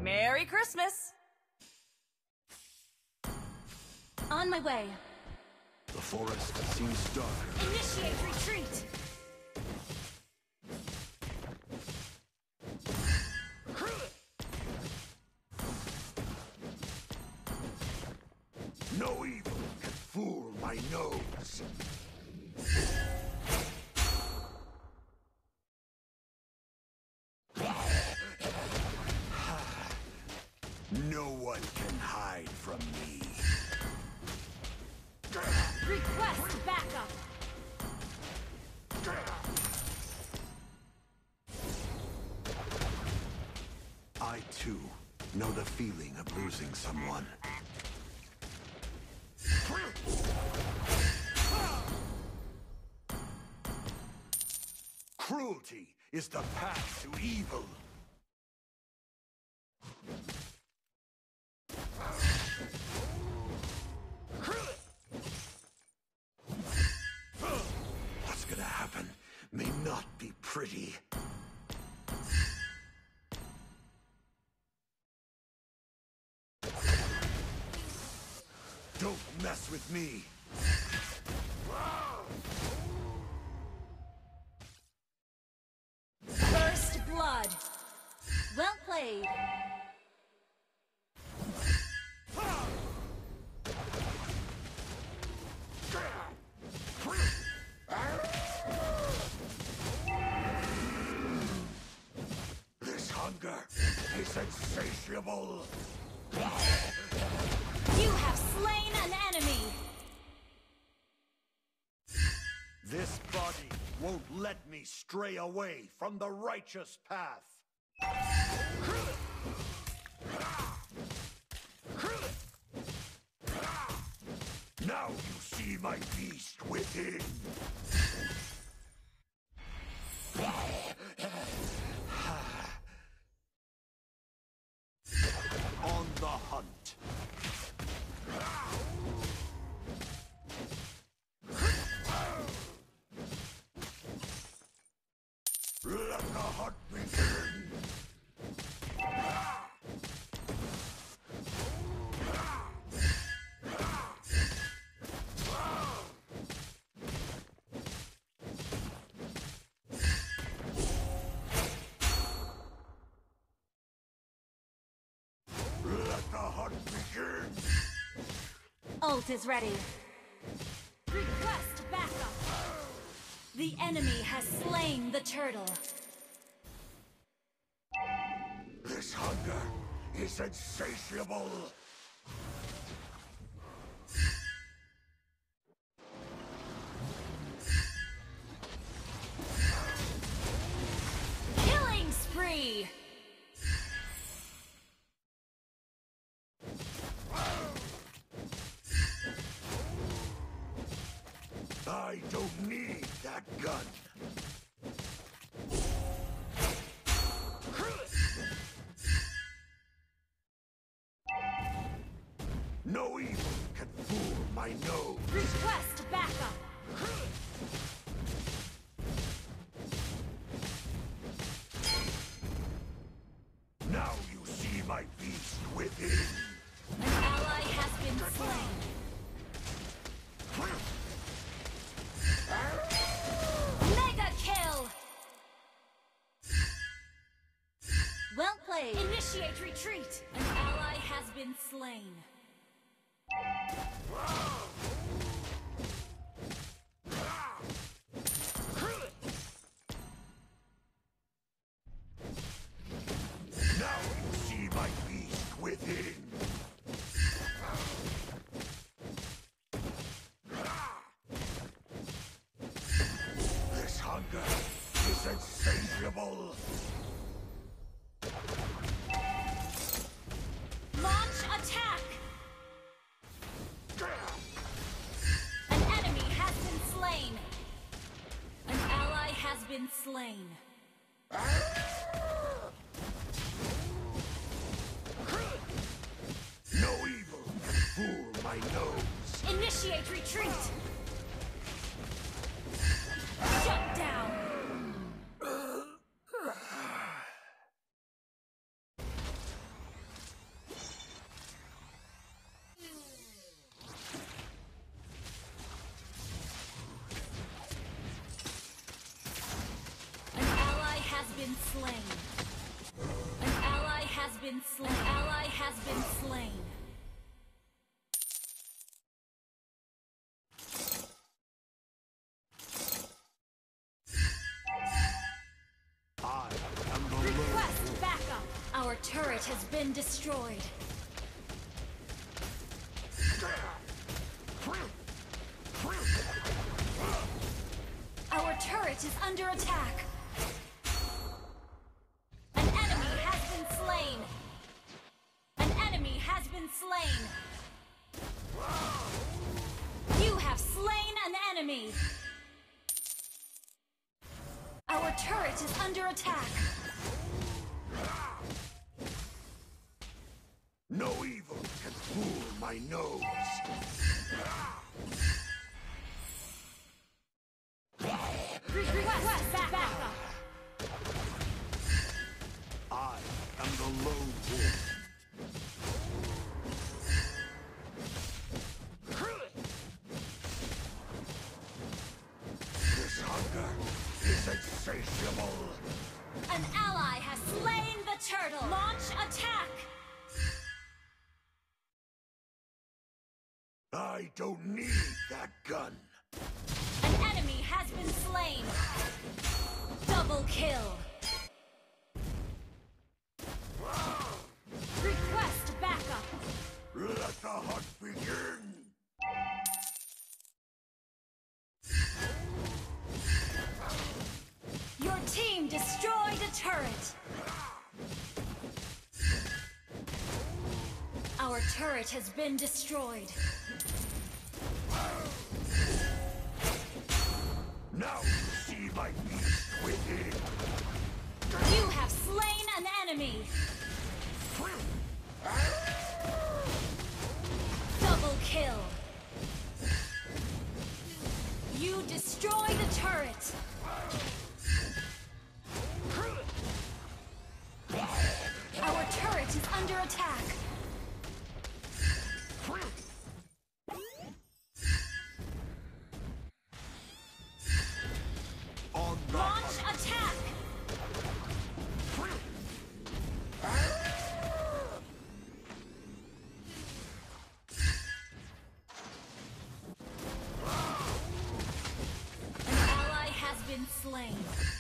Merry Christmas! On my way. The forest seems darker. Initiate retreat! No evil can fool my nose. No one can hide from me. Request backup! I, too, know the feeling of losing someone. Cruelty is the path to evil. What's gonna happen may not be pretty. Don't mess with me. First blood! Well played! This hunger is insatiable. You have slain an enemy! This body won't let me stray away from the righteous path. Now you see my beast within. On the hunt. Let the hunt begin! Let the hunt begin! Ult is ready. Request backup! The enemy has slain the turtle. This hunger is insatiable. Killing spree! I don't need that gun. No evil can fool my nose. Request backup! Now you see my beast within. An ally has been slain. Mega kill! Well played. Initiate retreat. An ally has been slain. Now you see my beast within. This hunger is insatiable. Launch attack! An enemy has been slain. An ally has been slain. No evil can fool my nose. Initiate retreat! Shut down! been slain. An ally has been slain. I am the Request backup. Our turret has been destroyed. Our turret is under attack. An enemy has been slain. An enemy has been slain. You have slain an enemy. Our turret is under attack. No evil can fool my nose. Request backup. I am the lone wolf. This hunger is insatiable. An ally has slain the turtle. Launch attack. I don't need that gun. An enemy has been slain. Double kill. Request backup. Let the hunt begin. Your team destroyed a turret. Our turret has been destroyed. Now you see my beast within. You have slain an enemy. Double kill. You destroy the turret. Our turret is under attack. On the Launch attack. An ally has been slain.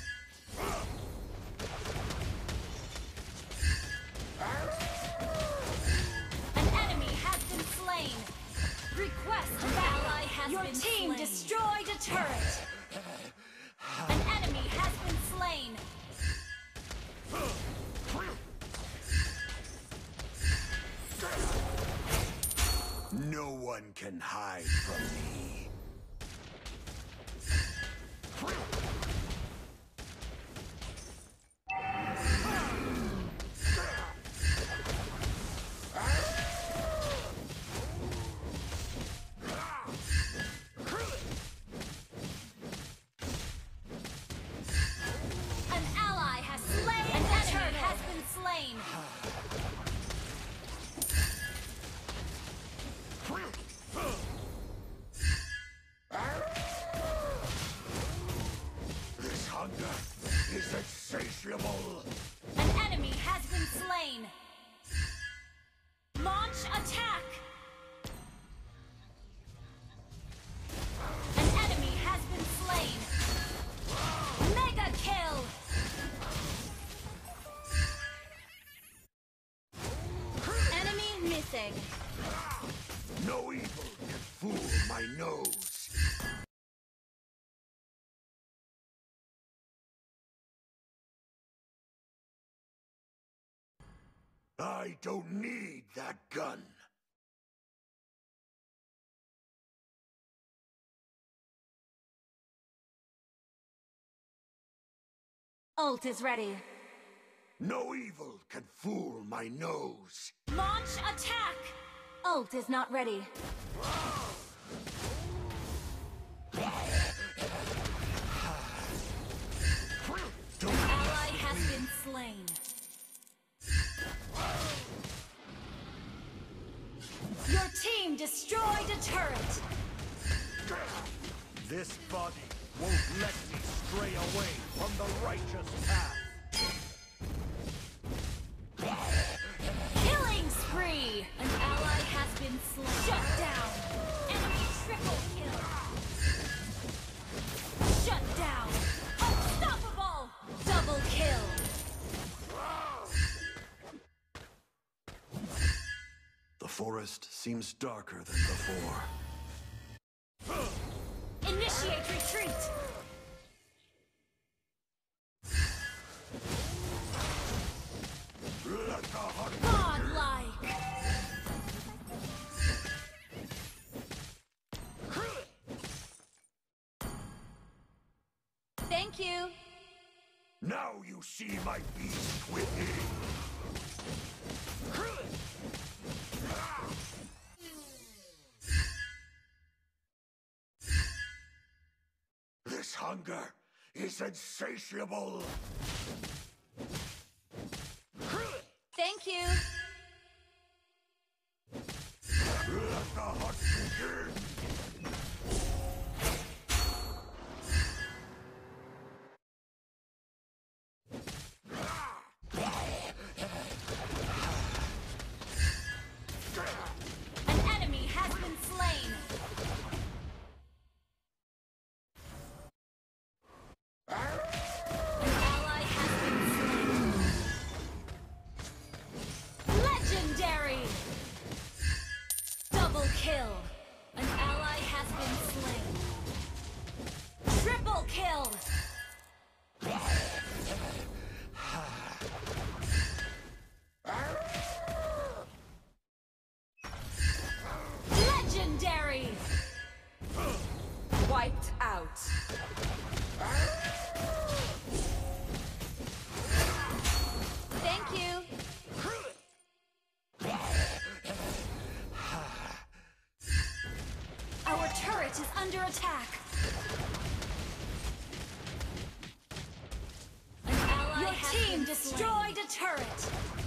An enemy has been slain. Request ally has Your been team slain. Destroyed a turret. An enemy has been slain. No one can hide from me. An ally has slain. An enemy has been slain. This hunger is insatiable. An enemy has been slain. Launch attack. An enemy has been slain. Mega kill. Enemy missing. No evil can fool my nose. I don't need that gun. Ult is ready. No evil can fool my nose. Launch attack. Ult is not ready. Don't Ally has been slain. Your team destroyed a turret. This body won't let me stray away from the righteous path. forest seems darker than before. Initiate retreat! Godlike! Thank you! Now you see my beast within! This hunger is insatiable! Thank you! Let the hunt begin! An enemy has been slain! An ally has been slain! Legendary! Double kill! An ally has been slain! Triple kill! Legendary! Wiped out. Thank you! Our turret is under attack! An ally Your team destroyed a turret!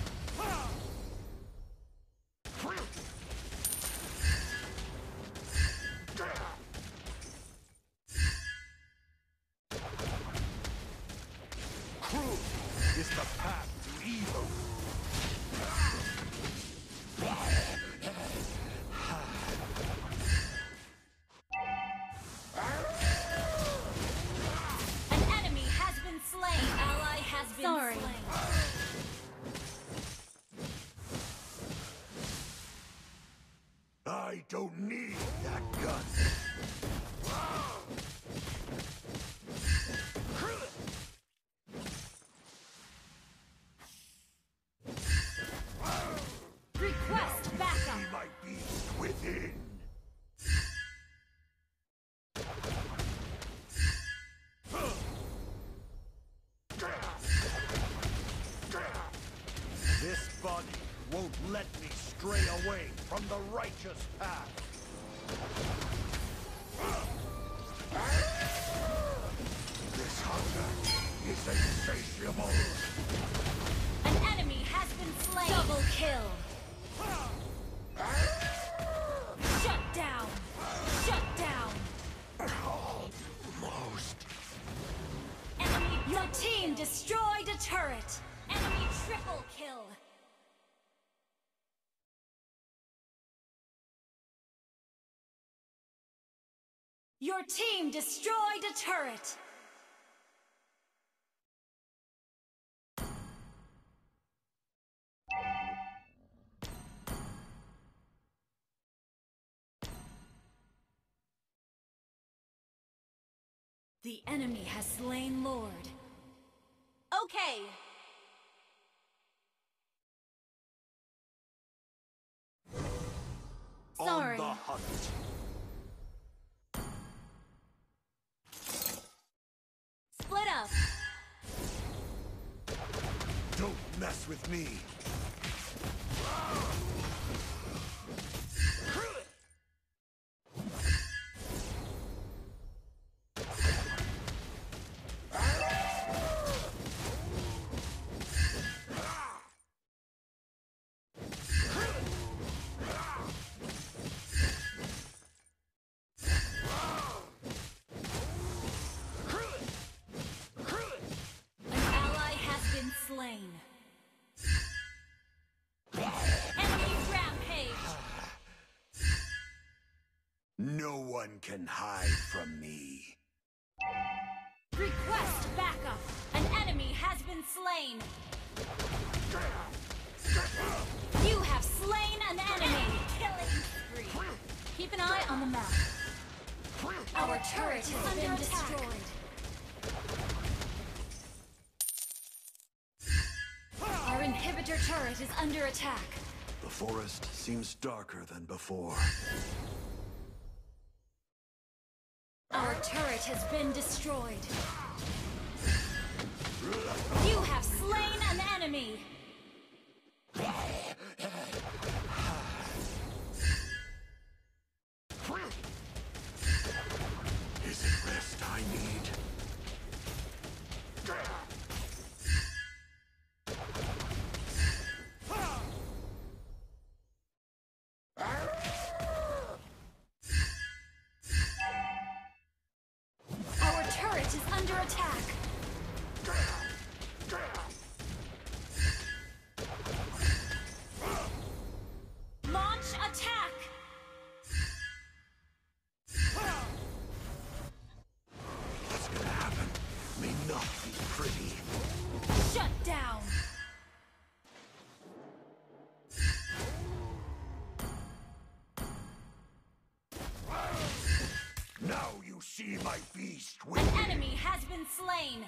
Cruel is the path to evil. An enemy has been slain! An ally has been slain! I don't need that gun. Request backup! See my beast within. This body won't let me stray away from the righteous path. This hunger is insatiable. An enemy has been slain! Double kill! Shut down! Shut down! Almost. Enemy Your team destroyed a turret! Enemy triple kill! Your team destroyed a turret! The enemy has slain Lord. Okay. Sorry. On the hunt. Split up. Don't mess with me. Slain. Enemy rampage. No one can hide from me. Request backup. An enemy has been slain. You have slain an enemy. turret has been destroyed. Our inhibitor turret is under attack. The forest seems darker than before. Our turret has been destroyed. You have slain an enemy. Is it rest I need? Our turret is under attack. Launch attack. What's gonna happen? May not be pretty. Shut down. Now you see my beast An with enemy has been slain.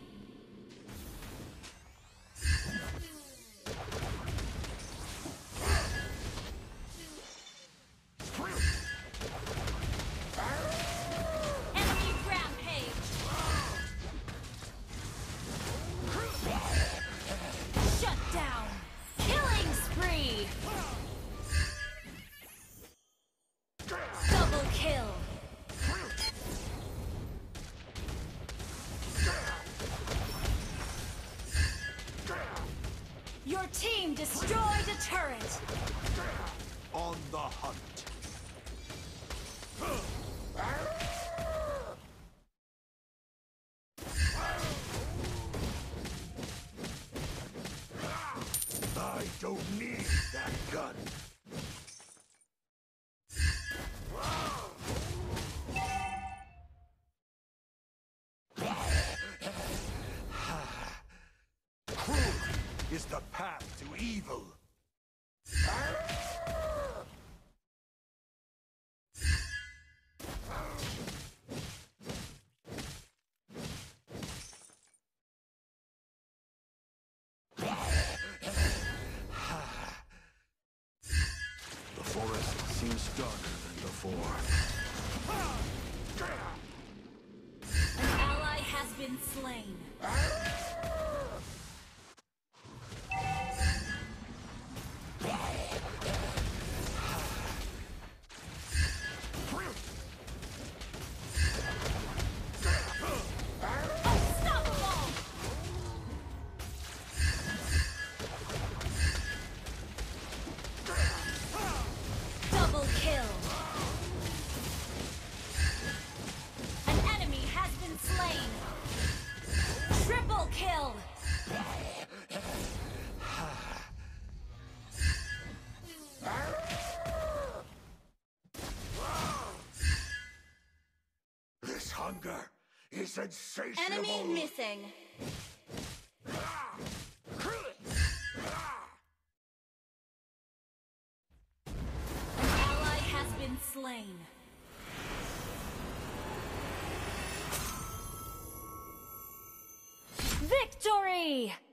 Enemy rampage. Shut down. Killing spree. Double kill. Your team destroyed a turret. on the hunt. I don't need that gun. Cruelty is the path to evil. The forest seems darker than before. An ally has been slain. Unstoppable! Double kill. An enemy has been slain. Triple kill. This hunger is insatiable. Enemy missing. An ally has been slain. Victory!